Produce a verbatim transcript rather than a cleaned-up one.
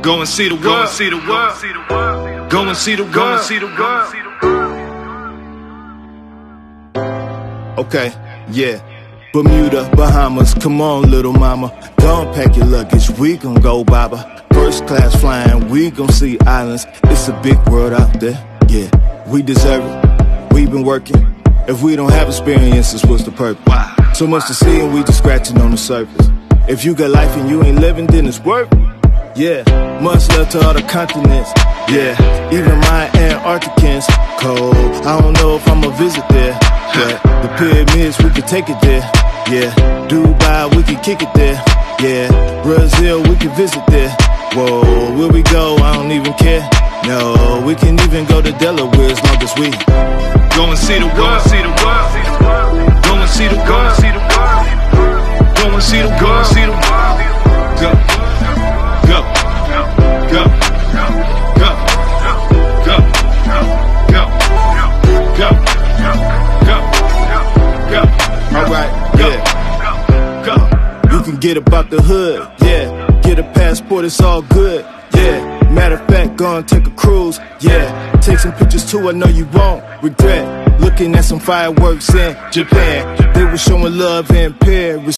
Go and see the world. Go and see the world. Go and see the world. Go and see the world. Okay, yeah. Bermuda, Bahamas, come on little mama. Don't pack your luggage, we gon' go baba. First class flying, we gon' see islands. It's a big world out there, yeah. We deserve it, we been working. If we don't have experiences, what's the purpose? So much to see and we just scratching on the surface. If you got life and you ain't living, then it's work. Yeah, much love to all the continents. Yeah, even my Antarcticans. Cold, I don't know if I'ma visit there, but the pyramids, we could take it there. Yeah, Dubai, we could kick it there. Yeah, Brazil, we could visit there. Whoa, where we go, I don't even care. No, we can even go to Delaware as long as we go and see the world. See the world. Go and see the world. See the world. Go and see the world. See the world. Go. Go. Go. Go. Go. Go. Go. Go. Go. Go. All right, yeah. Go. You can get about the hood, yeah. Get a passport, it's all good, yeah. Matter of fact, go and take a cruise, yeah. Take some pictures too, I know you won't regret. Looking at some fireworks in Japan. They were showing love in Paris.